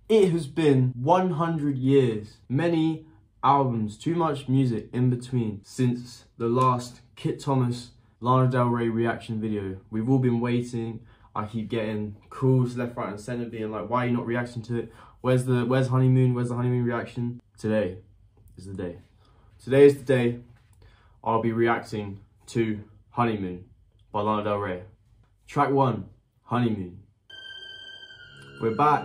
It has been 100 years, many albums, too much music in between since the last Kit Thomas, Lana Del Rey reaction video. We've all been waiting. I keep getting calls left, right and centre being like, why are you not reacting to it? Where's Honeymoon? Where's the Honeymoon reaction? Today is the day. Today is the day I'll be reacting to Honeymoon by Lana Del Rey. Track 1, Honeymoon. We're back.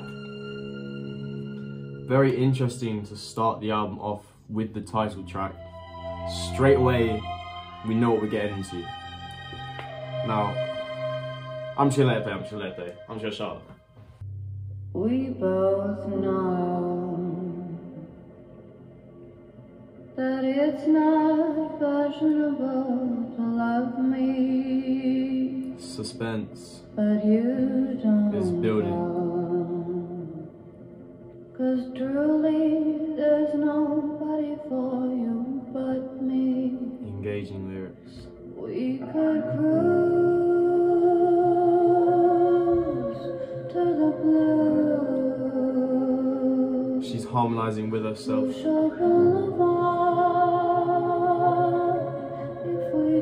Very interesting to start the album off with the title track. Straight away, we know what we're getting into. Now, I'm just gonna let it play, I'm just gonna shut up. We both know that it's not fashionable to love me. Suspense. But you don't is building. know. 'Cause truly there's nobody for you but me. Engaging lyrics. We could cruise to the blue. She's harmonizing with herself. If we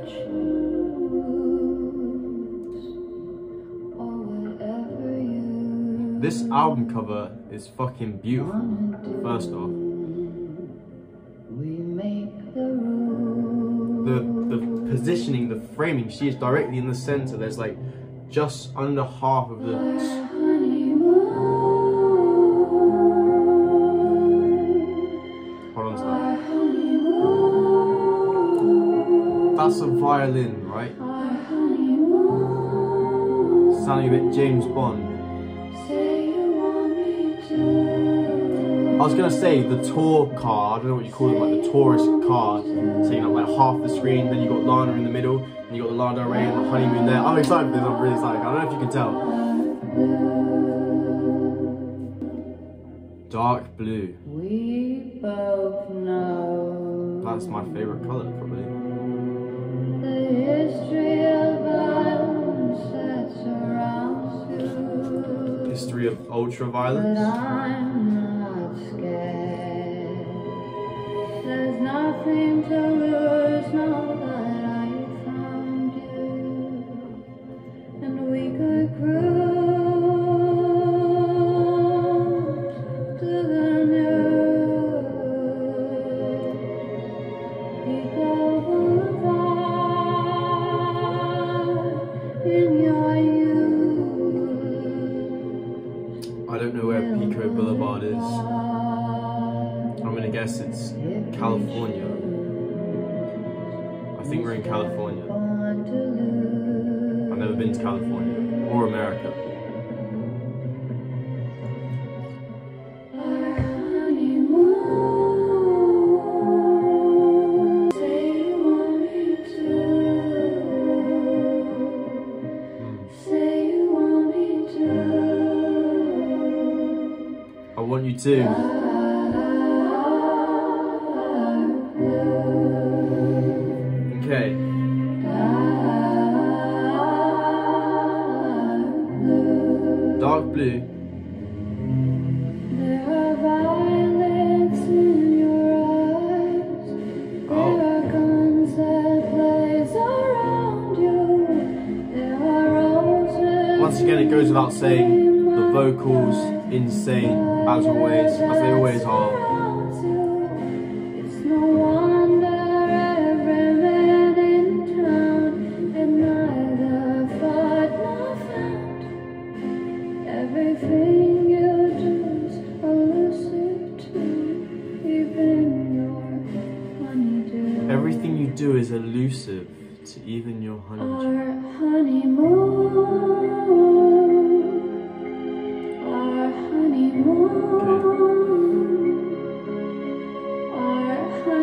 choose, or whatever you. This album cover is fucking beautiful. First off, we make the rules. the positioning, the framing, she is directly in the center. There's like just under half of the hold on to that. That's a violin, right? Sounding a bit James Bond. I was gonna say the tour car, I don't know what you call it, like the tourist car, taking up like half the screen, then you got Lana in the middle, and you got the Lana Del Rey and the Honeymoon there. I'm excited for this, I'm really excited. I don't know if you can tell. Dark blue. We both know. That's my favourite colour, probably. The history of violence that surrounds you. History of ultraviolence. But I'm not scared. There's nothing to lose now that I found you. And we could cruise to the new. Pico Boulevard in your youth. I don't know where Pico Boulevard is. I'm gonna guess it's California. I think we're in California. I've never been to California or America. I want you to. Okay. Dark blue. There are violets in your eyes. There are guns that blaze around you. There are roses. Once again, it goes without saying, the vocals insane as always, as they always are. It's no wonder every man in town had neither fought nor found. Everything you do's elusive to even your honeydew. Everything you do is elusive to even your honeydew. Our honeymoon. Our honeymoon. Our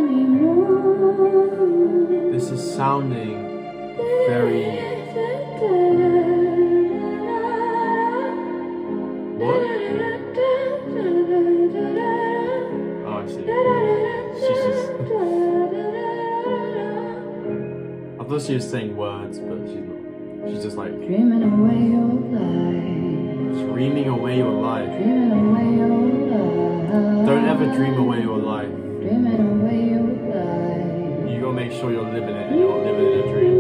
honeymoon. This is sounding very... What? Oh, I see. She's just... I thought she was saying words, but she's not. She's just like... Dreaming away your life. Dreaming away your life. Dreaming away your life. never dream away your life. Dreaming away your life. You gotta make sure you're living it and you're not living in a dream.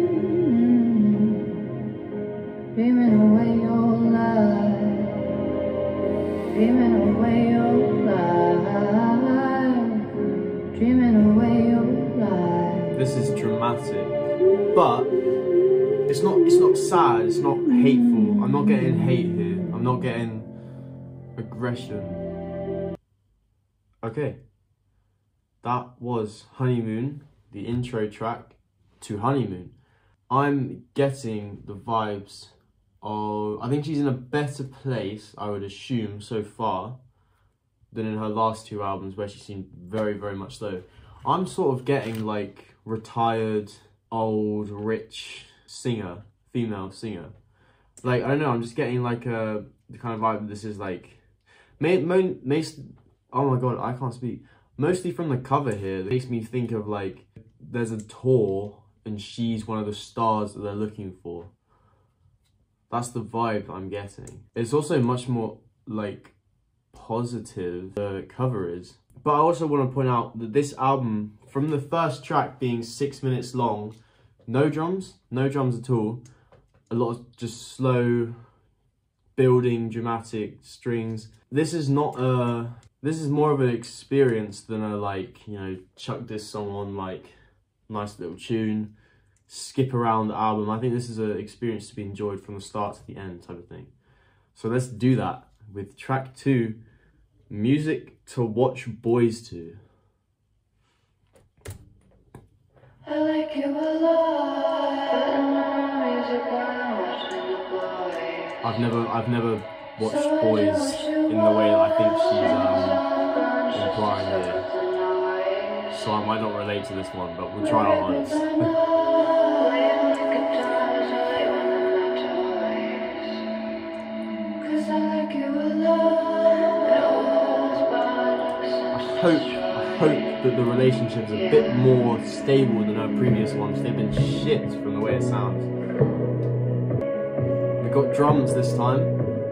Dreaming away your life. Dreaming away your life. Dreaming away your life. This is dramatic, but it's not sad, it's not hateful. I'm not getting hate here. I'm not getting aggression. Okay. That was Honeymoon, the intro track to Honeymoon. I'm getting the vibes of, I think she's in a better place, I would assume, so far, than in her last two albums where she seemed very, very much low. I'm sort of getting like retired, old, rich singer, female singer. Like, I don't know, I'm just getting like the kind of vibe this is like, oh my god, I can't speak. Mostly from the cover here, it makes me think of like, there's a tour and she's one of the stars that they're looking for. That's the vibe I'm getting. It's also much more like positive, the cover is. But I also want to point out that this album, from the first track being 6 minutes long, no drums at all. A lot of just slow building, dramatic strings. This is not a, this is more of an experience than a like, you know, chuck this song on like, nice little tune, skip around the album. I think this is an experience to be enjoyed from the start to the end type of thing. So let's do that with track 2, Music to Watch Boys To. I like you a lot. I've never watched Boys in the way that I think she's implying here. So I might not relate to this one, but we'll try our hardest. I hope that the relationship's a bit more stable than her previous ones. They've been shit from the way it sounds. We got drums this time.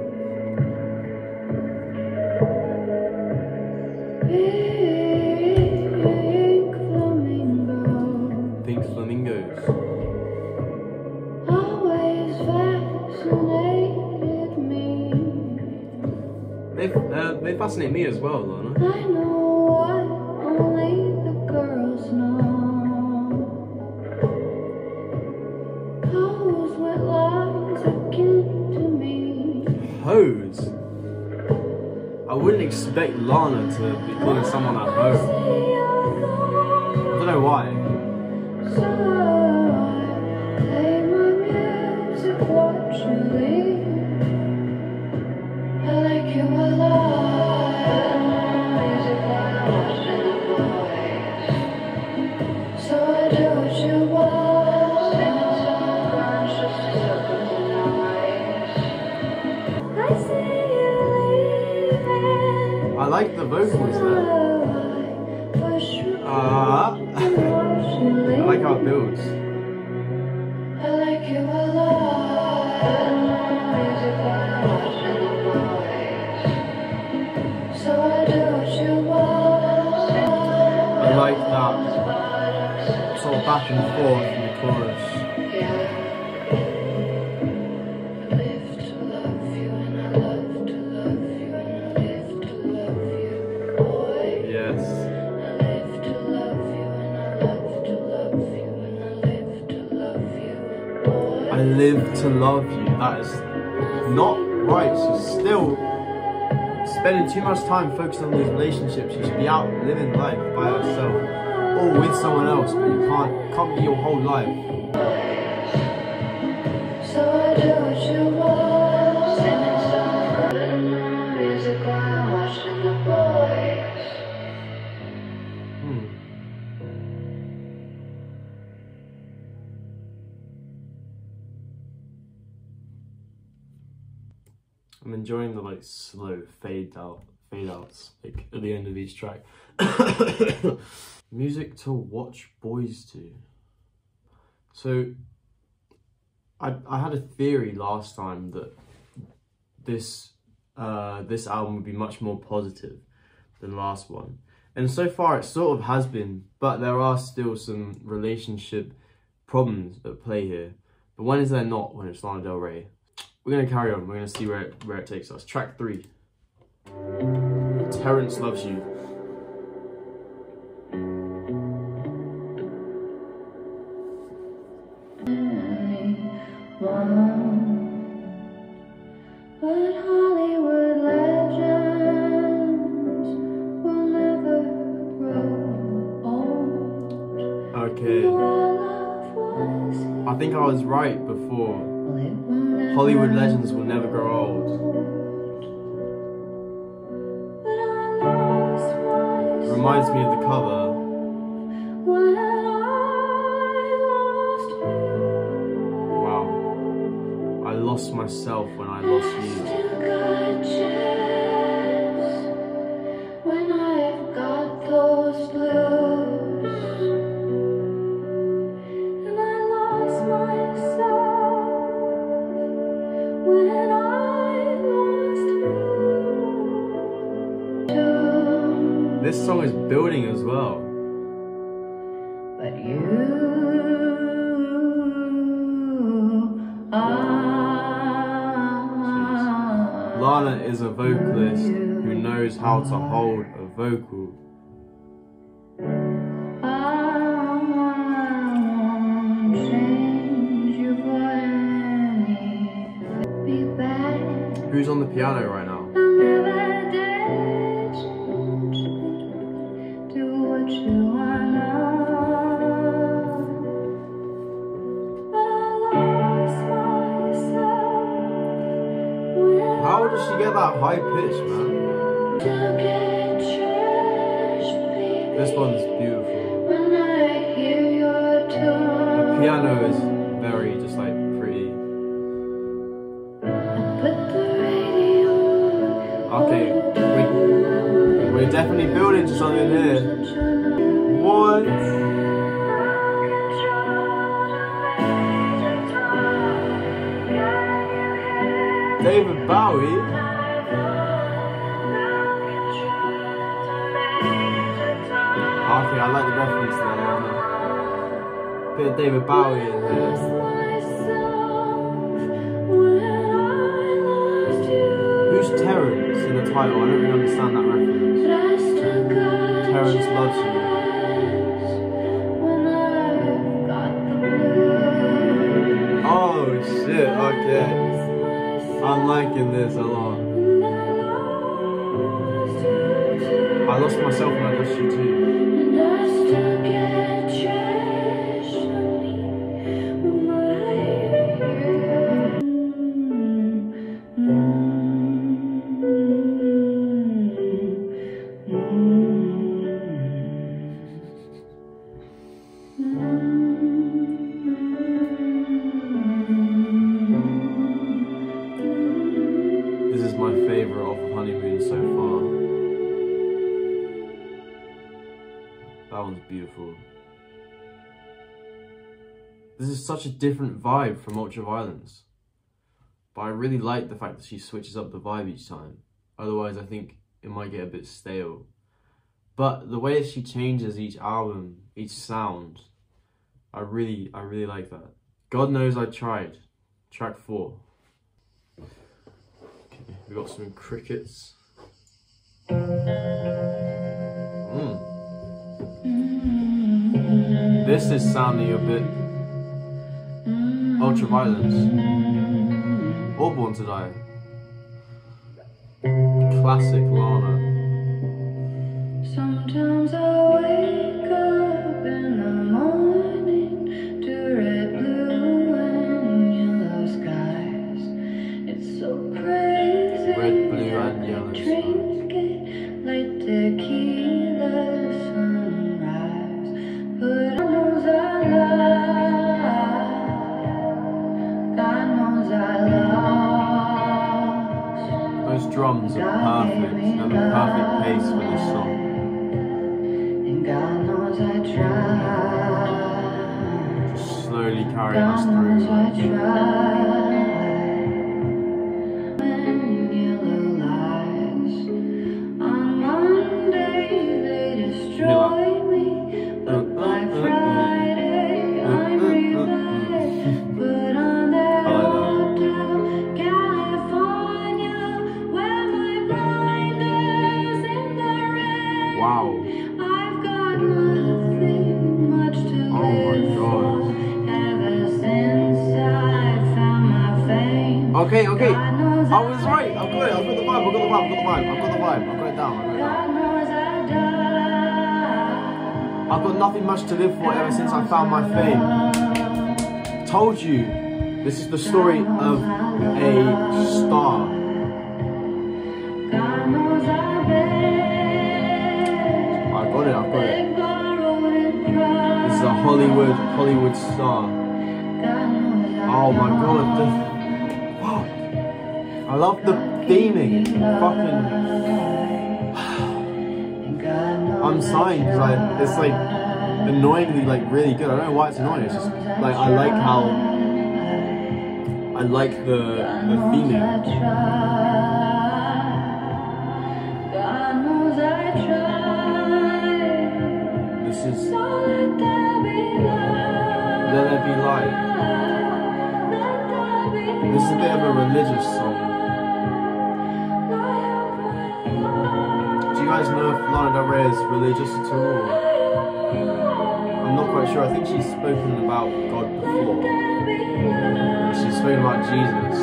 Pink Flamingos. Always fascinated me. They fascinate me as well, Lana. I know what only the girls know. Pose with lines akin to me. Hose? I wouldn't expect Lana to be calling someone a hoe. I don't know why. So I play my music, watch you leave. I like you a lot. So I do what you want. I see you leaving. I like the vocals there. I like how it builds. I like you a lot. So I do what you want. I like that sort of back and forth in the chorus. I live to love you and I love to love you and I live to love you, boy. Yes. I live to love you and I love to love you and I live to love you, boy. I live to love you. That is not right. She's still spending too much time focusing on these relationships. She should be out living life by herself or with someone else, but you can't be your whole life. So I do what you want. Singing songs and music while I'm watching the boys. I'm enjoying the like slow fade outs like at the end of each track. Music to watch boys to. So I had a theory last time that this album would be much more positive, than the last one. And so far it sort of has been, but there are still some relationship problems at play here. But when is there not when it's Lana Del Rey? We're going to carry on. We're going to see where it takes us. Track 3. Terrence Loves You. But Hollywood legends will never grow old. Okay. I think I was right before. Hollywood legends will never grow old. It reminds me of the cover. Wow. I lost myself when I lost you. When I've got those blues, and I lost myself when I lost you. This song is building as well. But you are. Lana is a vocalist who knows how to hold a vocal. Who's on the piano right now? How does she get that high pitch, man? This one's beautiful. The piano is very just like pretty. Okay, we're definitely building to something here. What? David Bowie? Okay, I like the reference there. Bit of David Bowie in there. Who's Terrence in the title? I don't really understand that reference. Terrence Loves You. Oh shit, okay. I'm liking this a lot. I lost myself when I lost you too. This is my favourite off of Honeymoon so far. That one's beautiful. This is such a different vibe from Ultraviolence. But I really like the fact that she switches up the vibe each time. Otherwise I think it might get a bit stale. But the way she changes each album, each sound, I really like that. God Knows I Tried, track 4. Okay, we got some crickets. This is sounding a bit Ultraviolence or Born to Die. Classic Lana. Sometimes I wake up in the morning to red, blue and yellow skies. It's so crazy. Red, blue and yellow dreams get like tequila sunrise. But God knows I love. God knows I lost. Those drums are perfect. They're the perfect pace for this song. God knows I tried. Just slowly carrying us God knows through. I tried. When yellow lies on Monday. Okay, okay. I was right. I've got it. I've got the vibe. I've got the vibe. I've got the vibe. I've got the vibe. I've got it down. I've got it down. I've got nothing much to live for ever since I found my fame. Told you, this is the story of a star. I got it. I've got it. This is a Hollywood star. Oh my god. I love the theming. Fucking. I'm sighing because it's like annoyingly like really good. I don't know why it's annoying. It's just like I like how I like the theming. This is Let There Be Light. This is a bit of a religious song. Do you guys know if Lana Del Rey is religious at all? I'm not quite sure. I think she's spoken about God before. She's spoken about Jesus.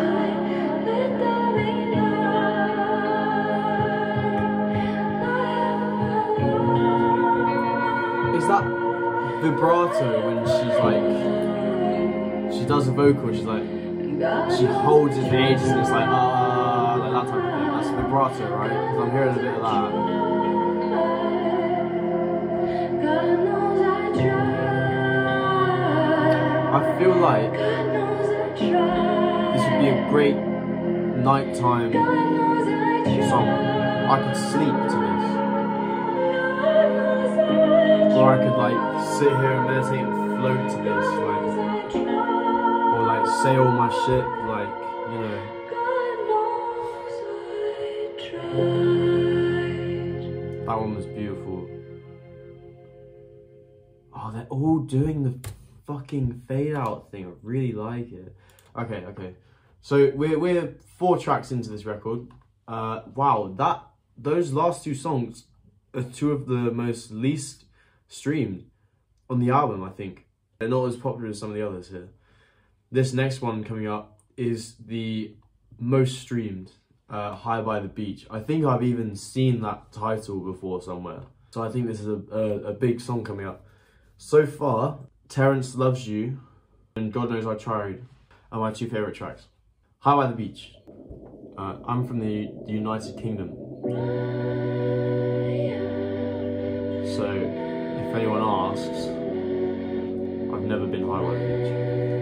Is that vibrato when she's like, she does a vocal, she's like, she holds it for ages and it's like that type of thing. That's vibrato, right? Because I'm hearing a bit of that. I feel like this would be a great nighttime song. I could sleep to this. Or I could like sit here and meditate and float to this, like, or like say all my shit, like, you know. That one was beautiful. Oh, they're all doing the fucking fade out thing. I really like it. Okay, okay. So we're 4 tracks into this record. Wow, those last 2 songs are 2 of the most least streamed on the album, I think. They're not as popular as some of the others here. This next one coming up is the most streamed, High by the Beach. I think I've even seen that title before somewhere. So I think this is a big song coming up. So far, Terrence Loves You and God Knows I Tried are my 2 favourite tracks. High by the Beach. I'm from the United Kingdom. So, if anyone asks, I've never been high by the beach.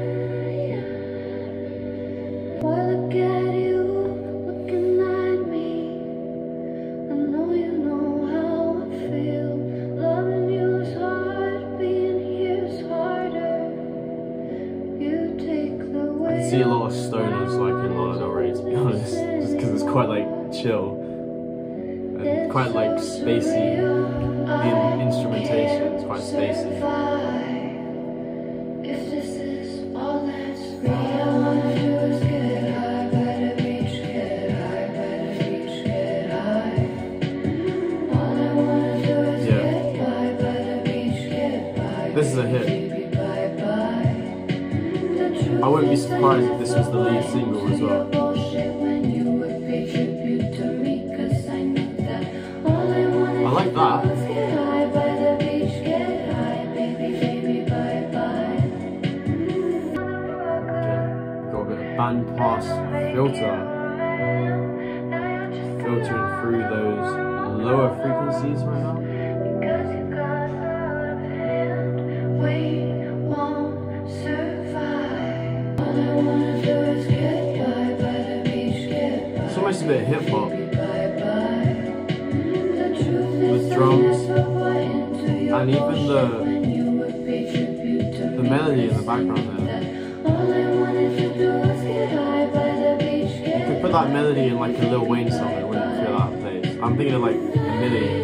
Look at you, looking at me. I know you know how I feel. Loving you is hard, being here is harder. You take the way. I can see a lot of stoners like in Lana Del Rey, to be honest, just because it's quite like chill and quite like spacey. The instrumentation is quite spacey. If this is all that's real, all I wanna do is get high by the beach, get high by the beach, get high. All I wanna do is get high by the beach, get high. This is a hit. I wouldn't be surprised if this was the lead single as well. I like that. Bandpass filter, filtering through those lower frequencies right now. It's almost a bit of hip hop with drums and even the melody in the background there. You could put that melody in like a Lil Wayne song, it wouldn't feel out of place. I'm thinking of like a Millie.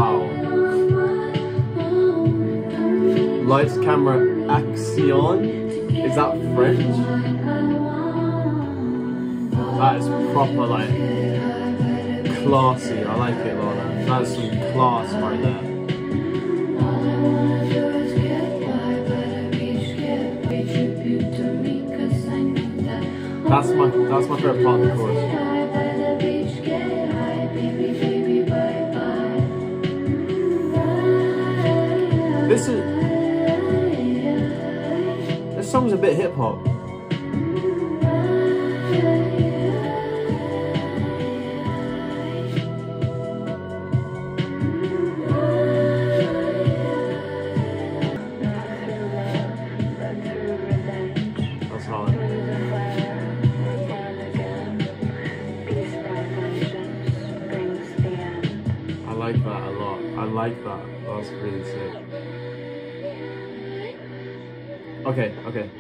Lights, camera, action. Is that French? That is proper, like, classy. I like it, Lana. That's some class right there. That's my favorite part of the chorus. This song's a bit hip hop. That's hard. I like that a lot. I like that. That's really sick. Okay.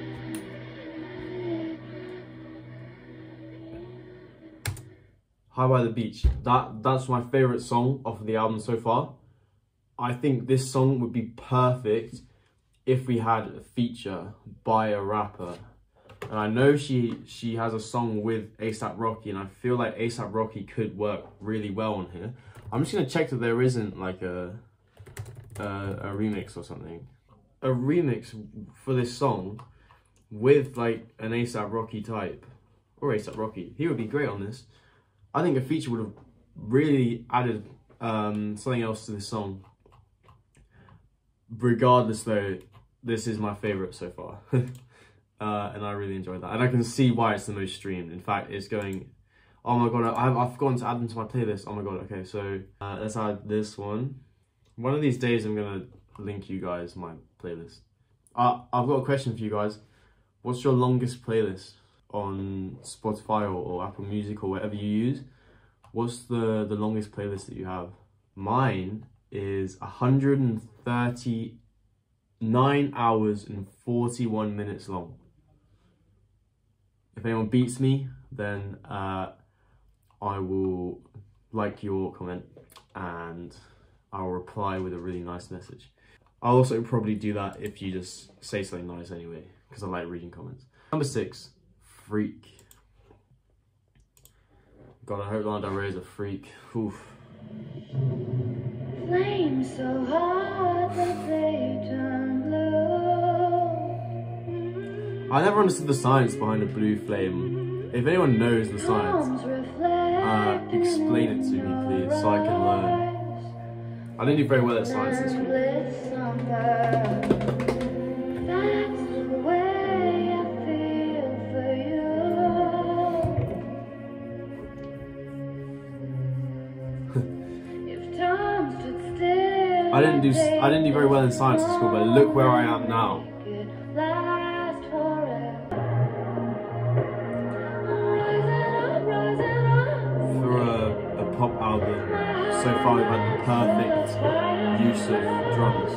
High by the Beach. That's my favorite song off of the album so far. I think this song would be perfect if we had a feature by a rapper. And I know she has a song with A$AP Rocky, and I feel like A$AP Rocky could work really well on here. I'm just gonna check that there isn't like a remix or something. A remix for this song with like an A$AP Rocky type, or A$AP Rocky. He would be great on this. I think a feature would have really added something else to this song. Regardless though, this is my favorite so far. And I really enjoyed that. And I can see why it's the most streamed. In fact, it's going... Oh my god, I've forgotten to add them to my playlist. Oh my god, okay, so let's add this one. One of these days I'm going to link you guys my playlist. I've got a question for you guys. What's your longest playlist on Spotify or Apple Music or whatever you use? What's the longest playlist that you have? Mine is 139 hours and 41 minutes long. If anyone beats me, then I will like your comment and I'll reply with a really nice message. I'll also probably do that if you just say something nice anyway, because I like reading comments. Number 6, Freak. God, I hope Lana Del Rey is a freak. Oof. Flames so hot that they turn blue. I never understood the science behind a blue flame. If anyone knows the science, explain it to me please, so I can learn. I didn't do very well at science in school. That's the way I feel for you. If time stood still, I didn't do very well in science in school, but look where I am now. For a pop album, so far we've had the perfect use of drums.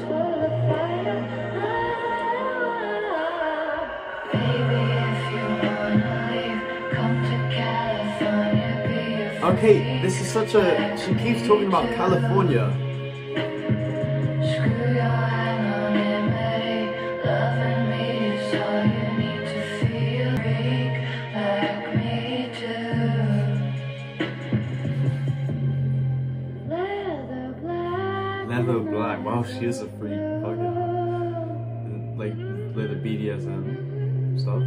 Okay, this is such a... She keeps talking about California. Leather Black. Wow, she is a freak. Fucking like the BDSM stuff.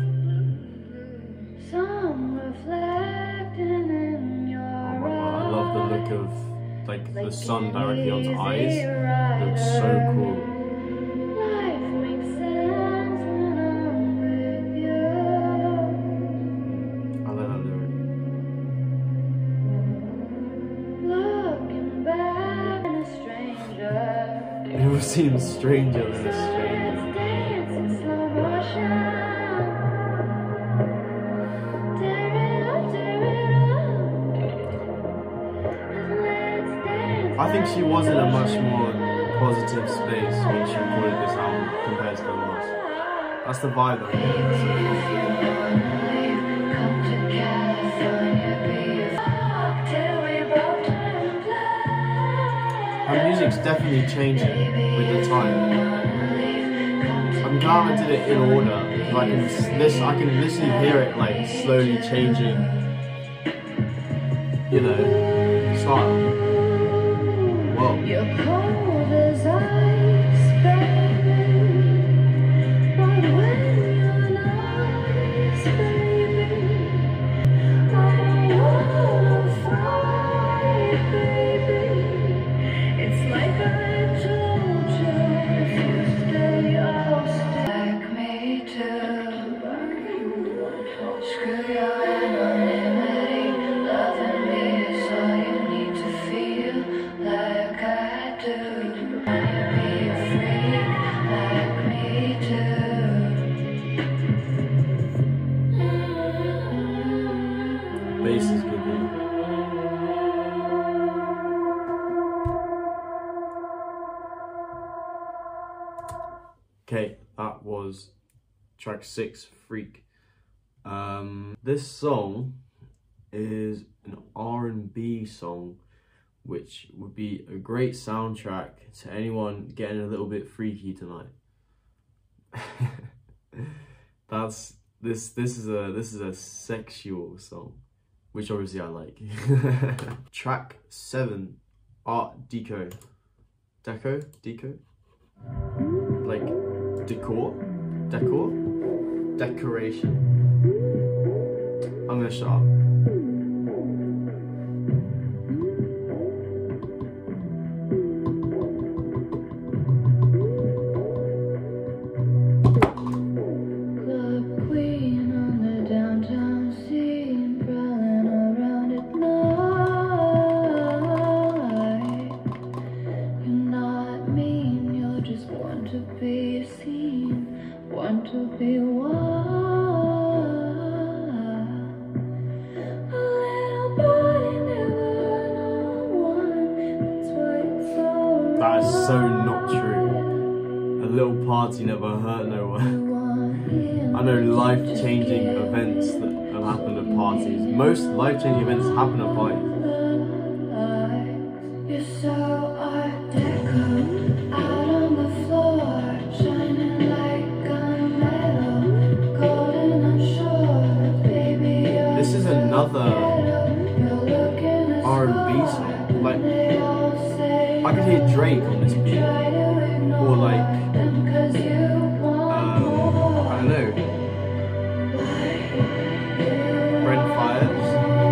Some reflecting in your Oh my god, I love the look of like the sun directly onto eyes. It looks so cool. Life makes sense when I'm with you. I like that lyric. Looking back in a stranger. It always seems stranger than a stranger. Dance in slow motion. Tear it up, tear it up. I think she was in a much more positive space when she recorded this album compared to the last. That's the vibe I get. Her music's definitely changing with the time. I'm Karma did it in order. I can literally hear it like slowly changing, you know, style. Whoa. You're cold as ice, baby. But when you're nice, baby, I wanna fight, baby. It's like I told you, if you stay, I'll stay. Like me too. Screw your anonymity. Loving me is all you need to feel like I do. Wanna be a freak like me too. Bass is good, dude. Okay, that was track 6, Freak. This song is an R&B song, which would be a great soundtrack to anyone getting a little bit freaky tonight. This is a sexual song, which obviously I like. Track 7, Art Deco. Deco? Like decoration. I'm gonna shut up. Club queen on the downtown scene, prowling around at night. You're not mean, you're just one to be seen, one to be wild. A little boy never know one, that's why it's so That is so not true. A little party never hurt no one. I know life-changing events that have happened at parties. Most life-changing events happen at parties. You're so Art Deco, out on the floor, shining like gunmetal, golden unsure, baby. This is another R&B song. Like, I could hear Drake on this beat, or like, I don't know, Brent Fires,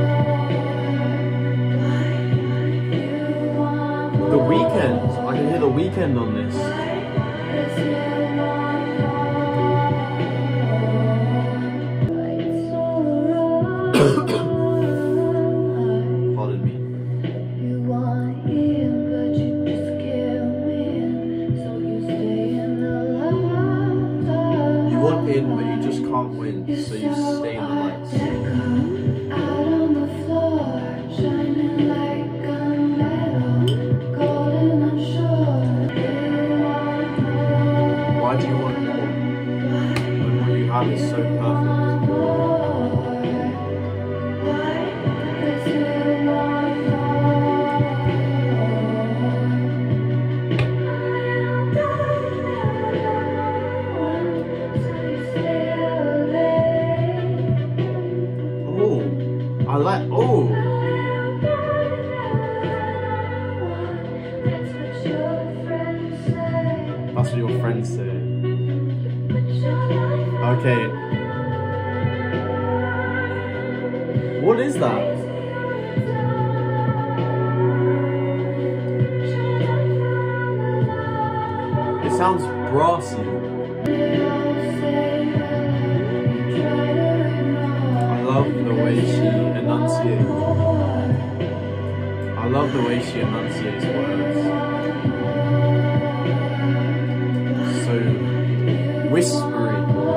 The Weeknd. I can hear The Weeknd on this. Pardon me. You want in, but you just can't win, so you stay in the light. You want in, but you just can't win, so you stay in the lights. Out on the floor, shining like gunmetal, golden unsure. Why do you want more? When what you have is so perfect. I like, oh, that's what your friends say. Okay. What is that? It sounds brassy. I love the way she enunciates. I love the way she enunciates words. So whispery.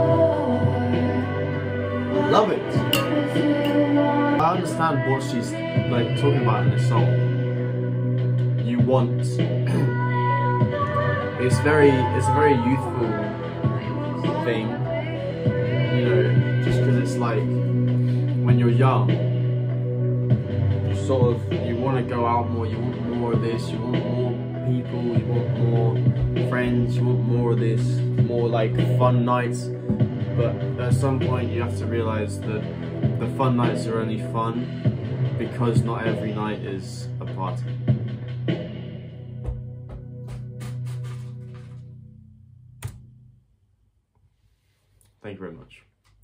Love it. I understand what she's like talking about in this song. You want. It's a very youthful thing. You know, just because it's like when you're young, you want to go out more, you want more of this, you want more people, you want more friends, you want more of this, more like fun nights. But at some point you have to realise that the fun nights are only fun because not every night is a party. Thank you very much.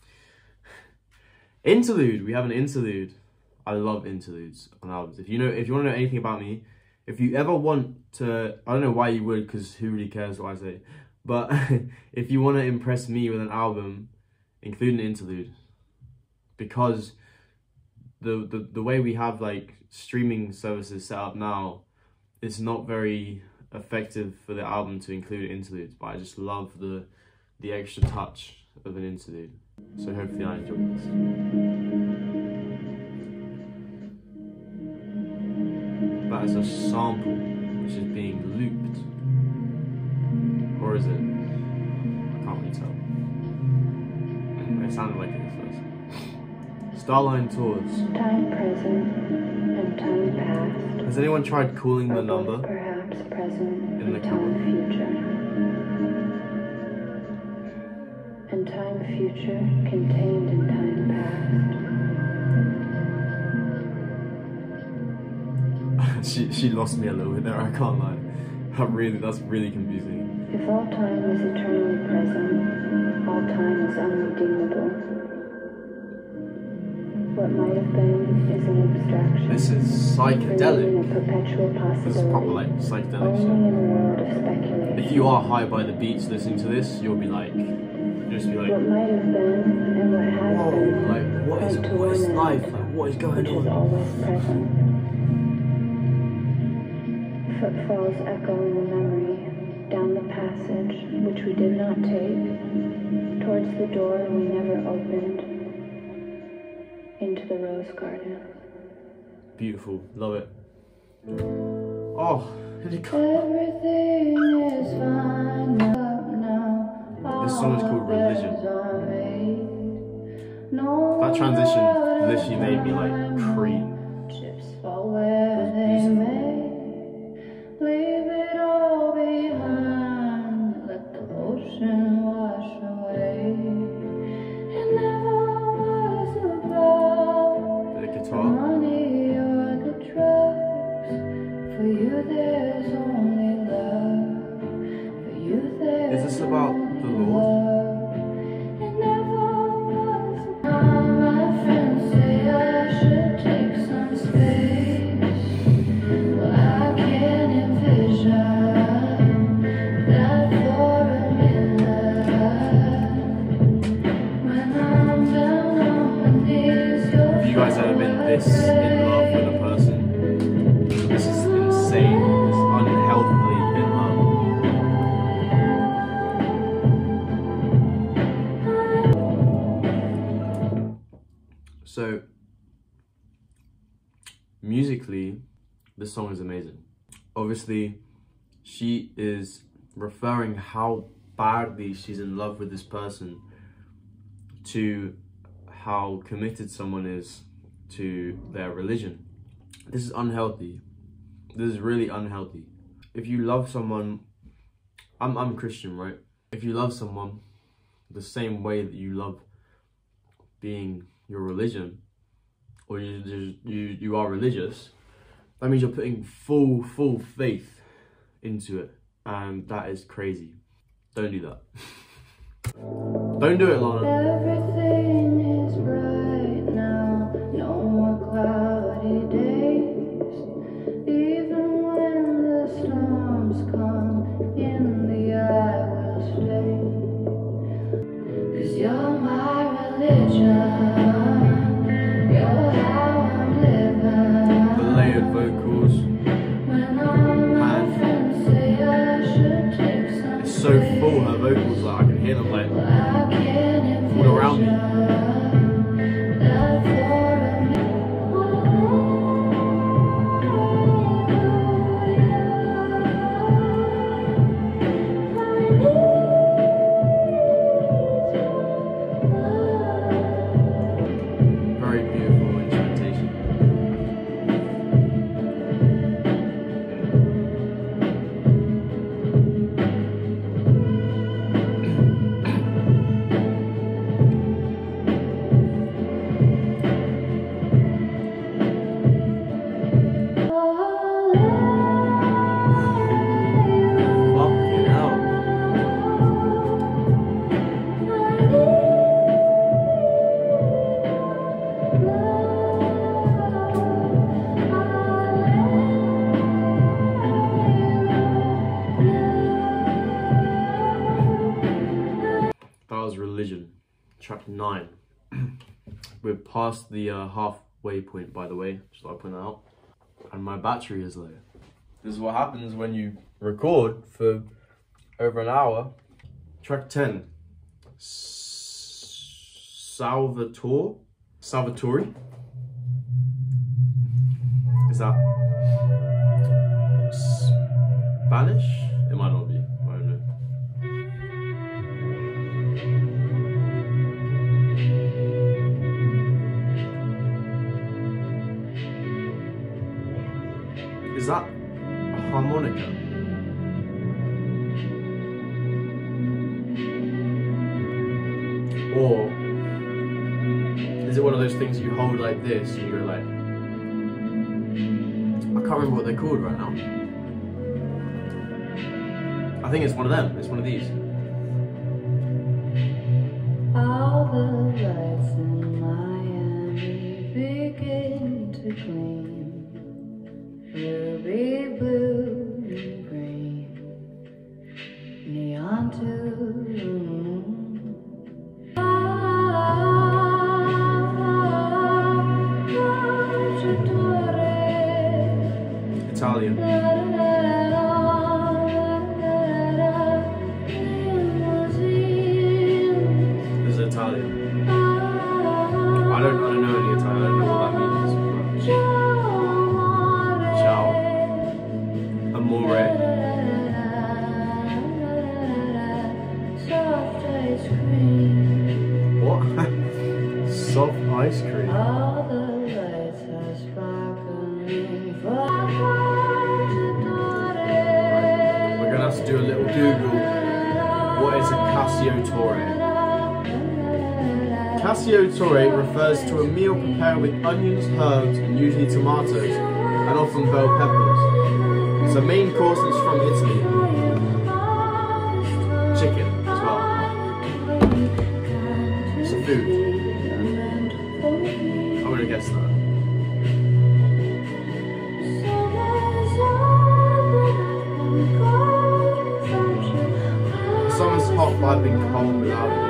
Interlude. We have an interlude. I love interludes on albums. If you want to know anything about me, if you ever want to, I don't know why you would, because who really cares what I say, but if you want to impress me with an album, include an interlude, because the way we have like streaming services set up now, it's not very effective for the album to include interludes. But I just love the extra touch of an interlude. So hopefully I enjoy this. That is a sample which is being looped. Or is it? I can't really tell. Anyway, it sounded like it at first. Starline Tours. Time present and time past. Has anyone tried calling the number? Perhaps present in the and time future. And time future contained in time past. She lost me a little bit there, I can't lie. That's really confusing. If all time is eternally present, all time is unredeemable. What might have been is an abstraction. This is psychedelic. A perpetual possibility. This is proper like psychedelic only shit. in a world of speculation. If you are high by the beats listening to this, you'll be like, you'll just be like, what might have been and what has whoa, been. like what is life? Like what is going which is on? always present. Footfalls echo in the memory, down the passage which we did not take, towards the door we never opened, into the rose garden. Beautiful, love it. Oh, Everything is fine now. This song is called Religion. That transition literally made me like cream. Chips fall where they may. Leave it all behind. Let the ocean wash away. It never was about The the guitar. money or the drugs. For you there's only love. For you there's Is this about the Lord? love. It never was about. My friends say I should take some space. Well, I can't envision that for a minute. When I'm down on my knees, Have you guys ever been this in love with a person? This is insane. It's unhealthily in love. So, musically, this song is amazing. Obviously, she is referring how badly she's in love with this person to how committed someone is to their religion. This is unhealthy. This is really unhealthy. If you love someone, I'm Christian, right? If you love someone the same way that you love being your religion, or you are religious, that means you're putting full faith into it, and that is crazy. Don't do that. Don't do it, Lana. everything is bright now, no more cloudy days. Even when the storms come, in the eye will stay. 'Cause you're my religion, you're how I'm living. The layered vocals. When all my friends say I should take some It's so full, her vocals, like I can hear them like I can't all around me. that for a minute. Very beautiful instrumentation. 9. We're past the halfway point, by the way, just thought I'd point that out. And my battery is low. This is what happens when you record for over an hour. Track 10. Salvatore. Is that Spanish? It might not be. I don't know. Is that a harmonica? Or is it one of those things you hold like this and you go like, I can't remember what they're called right now. I think it's one of them, it's one of these. All the lights in Miami begin to gleam. Ruby, blue, and green. Neon to the moon. Italian. This is Italian. I don't know any Italian. I don't know what that means. Ciao. Amore. Soft ice cream. What? Soft ice cream. All the lights are sparkling for We're gonna have to do a little Google. What is a Cassio Torre? Cassio Torre refers to a meal prepared with onions, herbs, and usually tomatoes, and often bell peppers. It's a main course that's from Italy. Chicken as well. It's a food. I would have guessed that. Summer's hot but I've been cold without it.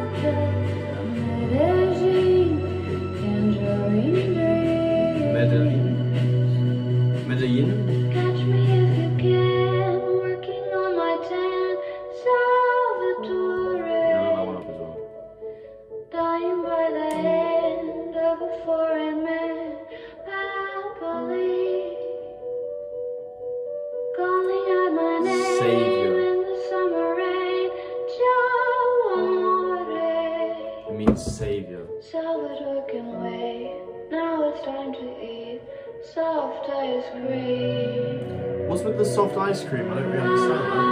Medellin? Catch me if you can, working on my tan, Salvatore. Yeah, I know that one up as well. Dying by the hand of a foreign man, happily calling out my name Savior. in the summer rain. Ciao, It means savior. Salvador can wait. Now it's time to eat soft ice cream. What's with the soft ice cream? I don't really understand that.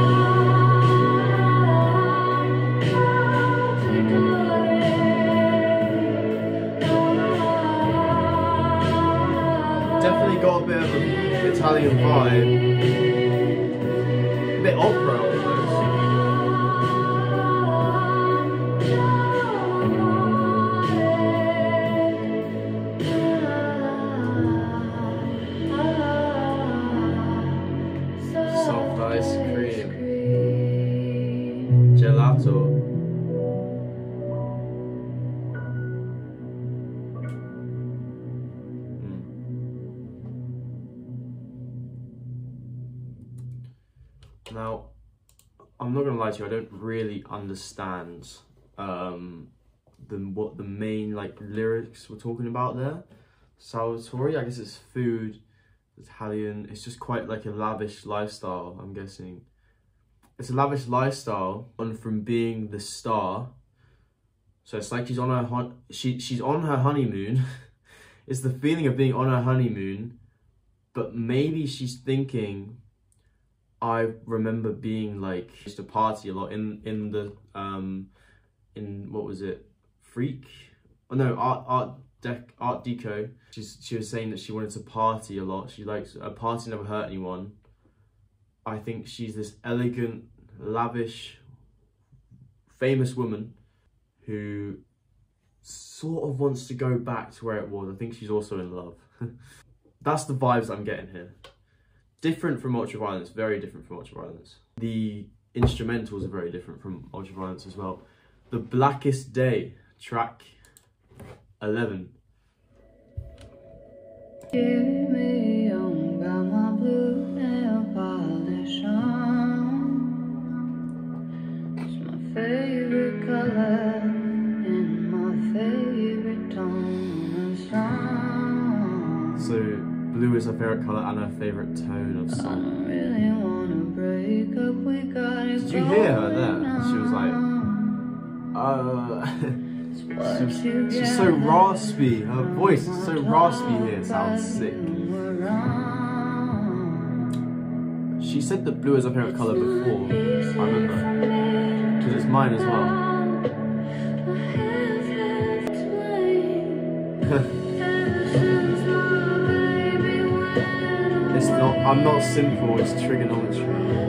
Definitely got a bit of an Italian vibe. A bit opera almost. Soft ice cream. Gelato. Now, I'm not gonna lie to you, I don't really understand what the main like lyrics we're talking about there. Salvatore, I guess it's food, Italian. It's just quite like a lavish lifestyle, I'm guessing. It's a lavish lifestyle on from being the star. So it's like she's on her she's on her honeymoon. It's the feeling of being on her honeymoon, but maybe she's thinking, I remember being like, used to party a lot in what was it, Freak? Oh no, Art Deco. She was saying that she wanted to party a lot. She likes a party never hurt anyone. I think she's this elegant, lavish, famous woman who sort of wants to go back to where it was. I think she's also in love. That's the vibes I'm getting here. Different from Ultraviolence, very different from Ultraviolence. The instrumentals are very different from Ultraviolence as well. The Blackest Day, track 11. Give me young, got my blue nail polish on. It's my favorite color and my favorite tone of song. So blue is her favorite color and her favorite tone of I song. don't really wanna break up, we got it. Did you hear her there? She was like, she's so raspy. Her voice is so raspy here. It sounds sick. She said that blue is her favorite color before. I remember, because it's mine as well. It's not. I'm not simple. It's trigonometry.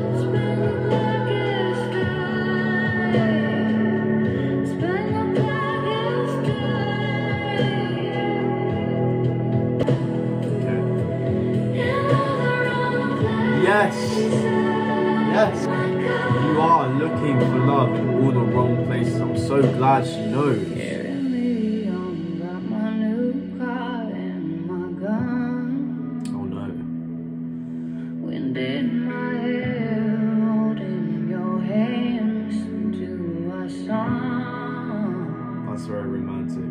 Yes, yes, you are looking for love in all the wrong places. I'm so glad she knows. Oh no. Wind in my hair, holding your hand, listen to our song. That's very romantic.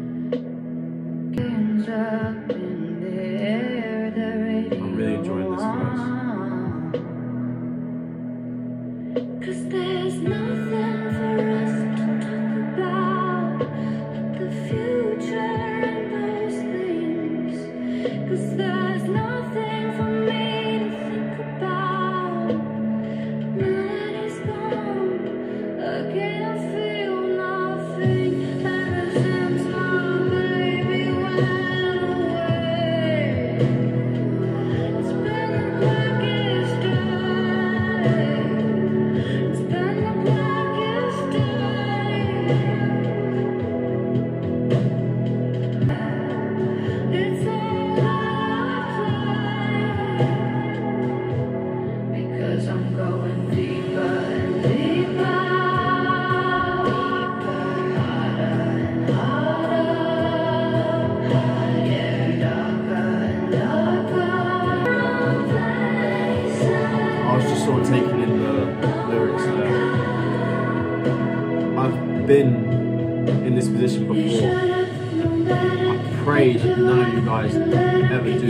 Hands up in the air, the radio. I'm really enjoying this verse. 'Cause there's nothing for us to talk about but the future and those things. 'Cause there's nothing for me to think about. Night is gone, I can't feel nothing ever since my baby went away. It's been the blackest day. It's been the blackest day. It's all I play, because I'm going deeper and deeper, harder and harder, higher, darker and darker. I was just sort of taking in the lyrics there. I've been in this position before. I pray that none of you guys ever do.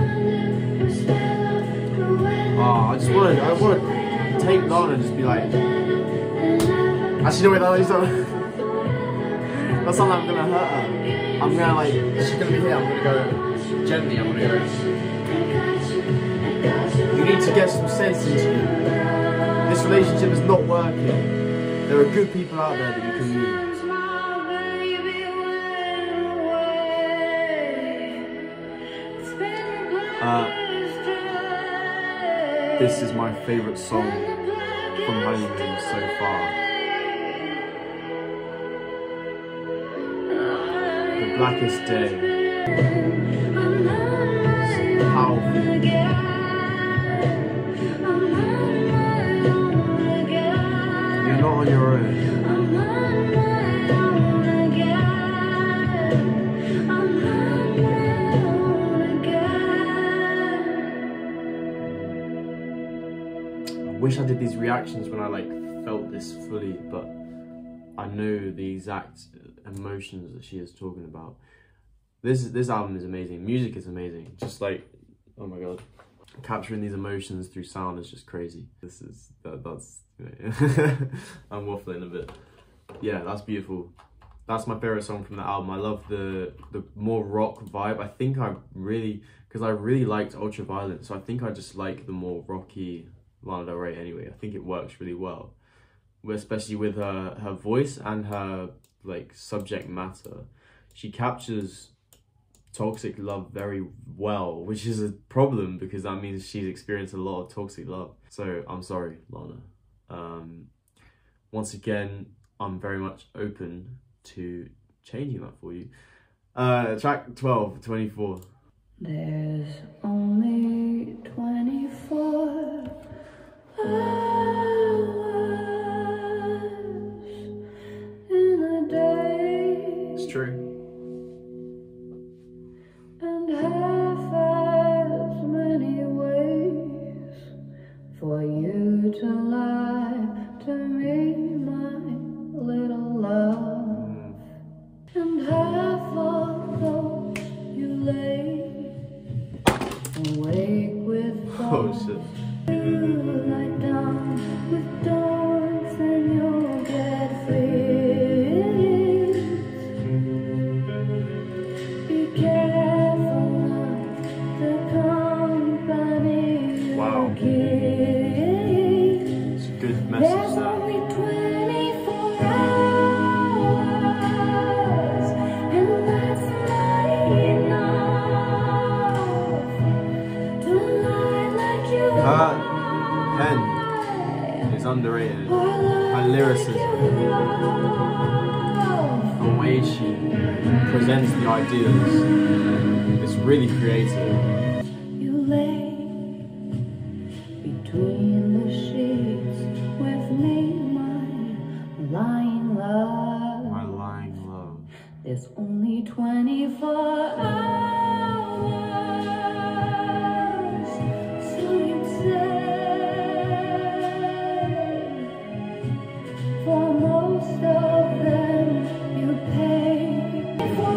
I want to take Lana and just be like, actually no wait, that's not like I'm gonna hurt her. I'm gonna like, she's gonna be here, I'm gonna go gently, I'm gonna go, you need to get some sense into you. This relationship is not working. There are good people out there that you can meet. This is my favourite song from Honeymoon so far. The Blackest Day. Powerful. You're not on your own. I wish I did these reactions when I like felt this fully, but I know the exact emotions that she is talking about. This album is amazing. Music is amazing. Just like, oh my god, capturing these emotions through sound is just crazy. That's I'm waffling a bit. Yeah, that's beautiful. That's my favorite song from the album. I love the more rock vibe. I think I really liked Ultraviolet, so I think I just like the more rocky Lana Del Rey anyway. I think it works really well, especially with her voice and her like subject matter. She captures toxic love very well, which is a problem because that means she's experienced a lot of toxic love. So I'm sorry, Lana. Once again, I'm very much open to changing that for you. Track 12, 24. There's only 24 hours in a day. underrated. Her lyricism, the way she presents the ideas, it's really creative. You lay between the sheets with me, my lying love. My lying love. There's only 24 hours, so you'd say. For most of them, you pay for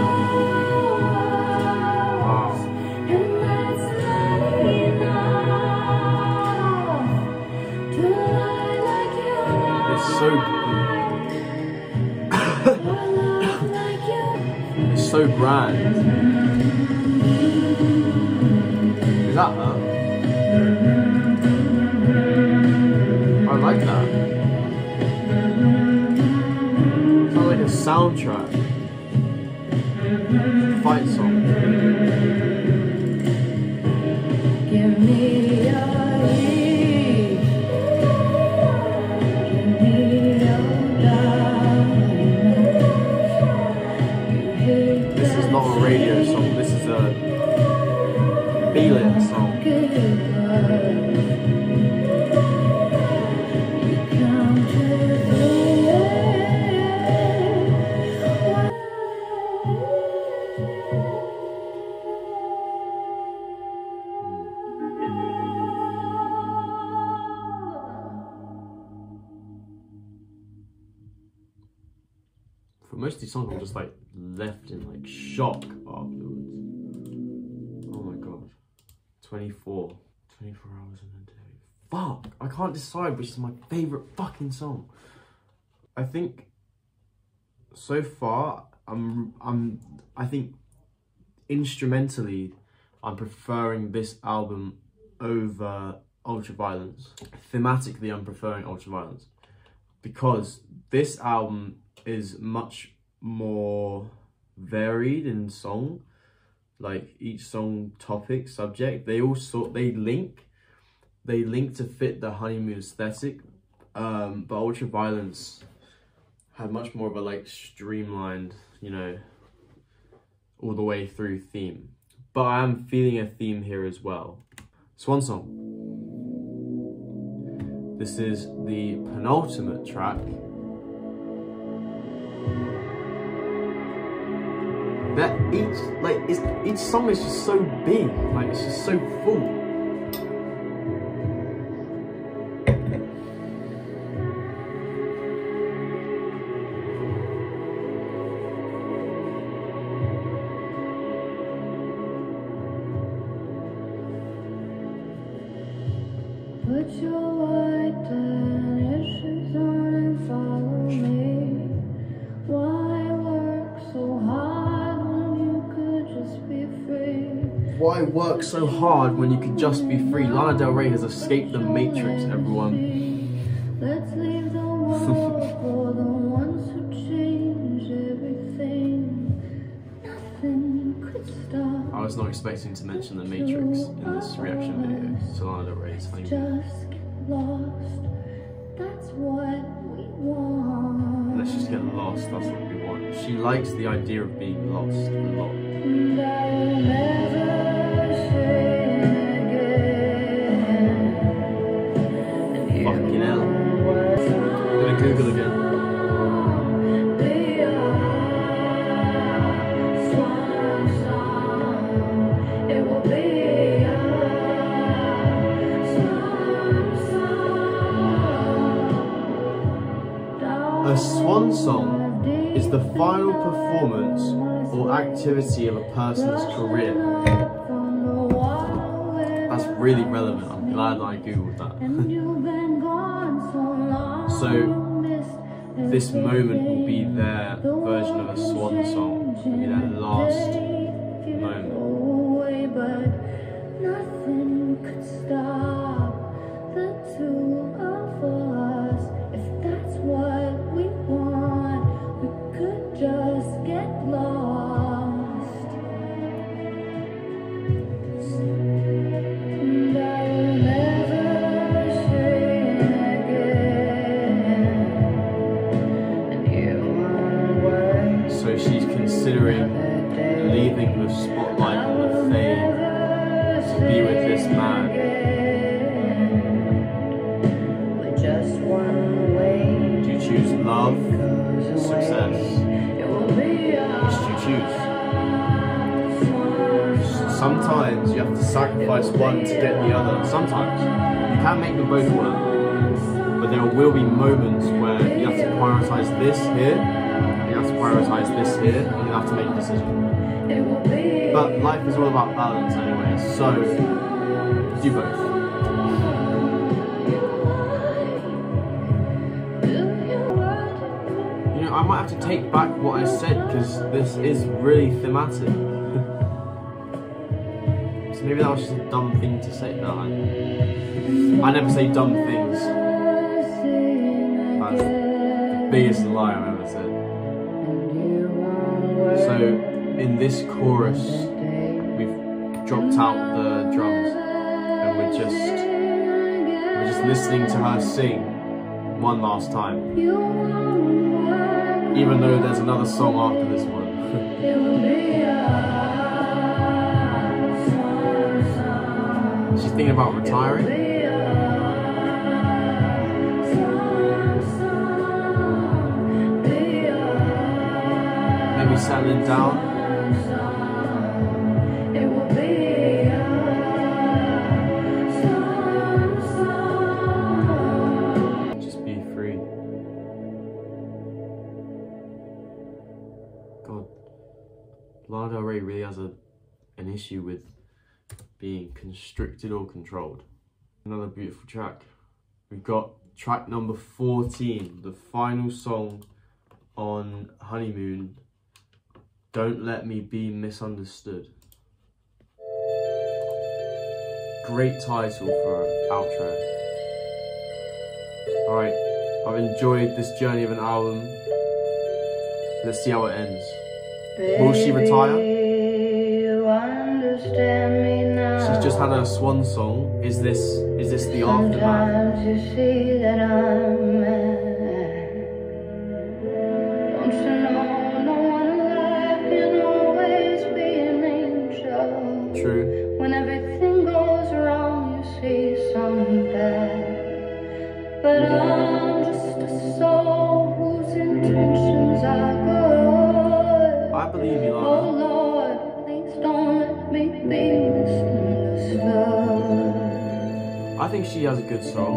hours, and that's not enough to lie like you are. It's so it's so grand. Is that her? I like that. Sounds like a soundtrack. Fight song. Give me your heat. Give me your love. This is not a radio song, this is a Feel It song. For most of these songs, I'm just like left in like shock afterwards. Oh my god. 24 hours in a day. Fuck! I can't decide which is my favourite fucking song. I think so far I think instrumentally I'm preferring this album over Ultraviolence. Thematically I'm preferring Ultraviolence because this album is much more varied in song. Like each song topic, subject, they link to fit the Honeymoon aesthetic. But Ultraviolence had much more of a like streamlined, you know, all the way through theme. But I am feeling a theme here as well. Swan Song. This is the penultimate track. That each song is just so big, like it's just so full. Put your white tennis shoes on and follow me. Why work so hard when you could just be free? Why work so hard when you could just be free? Lana Del Rey has escaped the Matrix, everyone. Let's leave the world for the ones who change everything. Nothing could stop. I was not expecting to mention the Matrix in this reaction video to Lana Del Rey's Honeymoon. Just get lost. That's what we want. Let's just get lost, that's what we want. She likes the idea of being lost a lot. And I will never say again. Fucking hell. I'm gonna Google again. A swan song is the final performance or activity of a person's career. That's really relevant. I'm glad I googled that. So this moment will be their version of a swan song. It will be their last moment. But nothing could stop the two of us. If that's what we want, we could just get lost. And I will never say again. this man. Do you choose love, success? Which do you choose? Sometimes you have to sacrifice one to get the other. Sometimes you can make them both work, but there will be moments where you have to prioritize this here, and you have to prioritize this here, and you have to make a decision. But life is all about balance anyway, so do both. You know, I might have to take back what I said because this is really thematic. So maybe that was just a dumb thing to say. No, I never say dumb things. That's the biggest lie I've ever said. So in this chorus, we've dropped out the drums and we're just listening to her sing one last time. Even though there's another song after this one. She's thinking about retiring. Maybe settling down. Just be free. God, Lana Del Rey really has an issue with being constricted or controlled. Another beautiful track. We've got track number 14, the final song on Honeymoon, Don't Let Me Be Misunderstood. Great title for an outro. Alright, I've enjoyed this journey of an album. Let's see how it ends. Will she retire? She's just had her swan song. Is this the aftermath? You see that I'm mad. Don't you know no one alive can always be an angel? True. When everything goes wrong, you see something bad. But I'm just a soul whose intentions are good. I believe you, Oh Lana. Lord, please don't let me be misunderstood. I think she has a good song.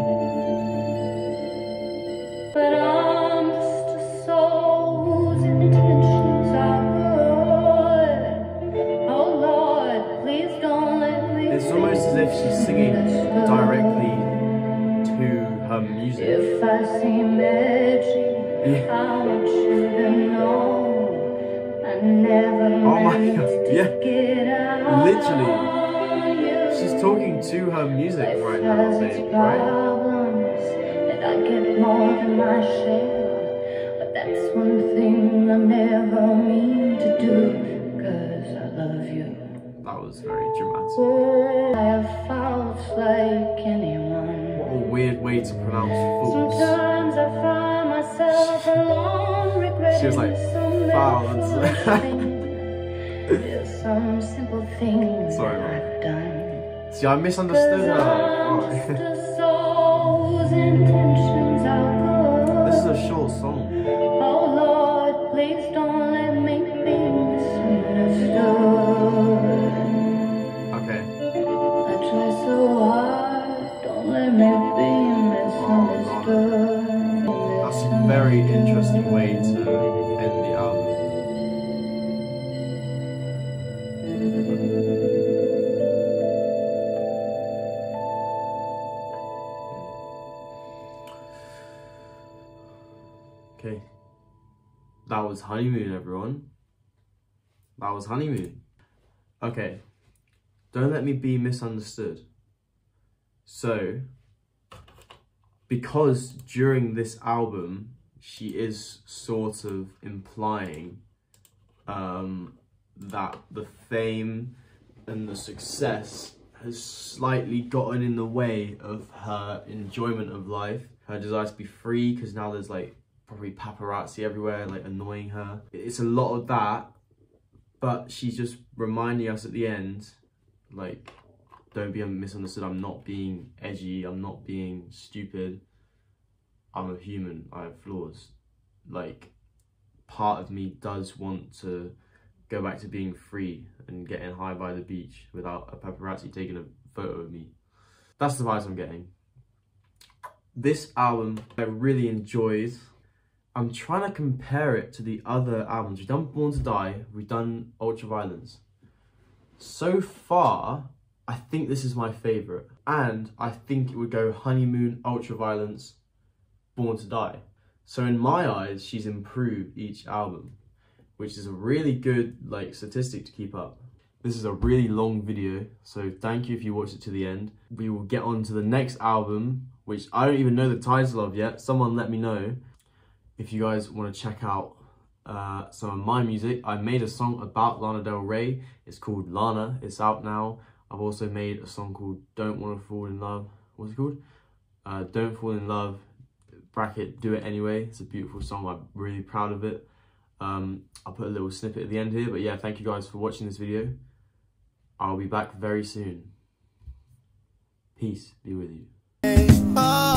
But I'm just a soul whose intentions are good. Oh Lord, please don't let me. It's almost as if she's singing directly to her music. If I seem edgy, Yeah. I want you to know I never Oh my meant God, to yeah. get out Literally. on you. She's talking to her music Life right now, has its babe, right? problems, and I get more than my share. But that's one thing I never mean to do, 'cause I love you. That was very dramatic. Oh, I have faults like anyone. What a weird way to pronounce fools. Sometimes I find myself alone, regretting She was like, some faults. foolish thing. There's some simple things Sorry, that man. I've done. See, I misunderstood her. I'm Oh. just a soul whose intentions are good. This is a short song. Oh Lord, please don't let me be misunderstood. Okay. I try so hard, don't let me be misunderstood. That's a very interesting way to end the album. Okay. That was Honeymoon, everyone. That was Honeymoon. Okay. Don't let me be misunderstood. So, because during this album, she is sort of implying that the fame and the success has slightly gotten in the way of her enjoyment of life, her desire to be free, because now there's like probably paparazzi everywhere, like annoying her. It's a lot of that, but she's just reminding us at the end, like, don't be misunderstood. I'm not being edgy. I'm not being stupid. I'm a human. I have flaws. Like, part of me does want to go back to being free and getting high by the beach without a paparazzi taking a photo of me. That's the vibes I'm getting. This album I really enjoyed. I'm trying to compare it to the other albums. We've done Born to Die, we've done Ultraviolence. So far, I think this is my favourite. And I think it would go Honeymoon, Ultraviolence, Born to Die. So in my eyes, she's improved each album, which is a really good like statistic to keep up. This is a really long video, so thank you if you watched it to the end. We will get on to the next album, which I don't even know the title of yet. Someone let me know. If you guys want to check out some of my music, I made a song about Lana Del Rey. It's called Lana. It's out now. I've also made a song called Don't Wanna Fall in Love. What's it called? Don't Fall in Love, bracket, Do It Anyway. It's a beautiful song. I'm really proud of it. I'll put a little snippet at the end here. But yeah, thank you guys for watching this video. I'll be back very soon. Peace be with you.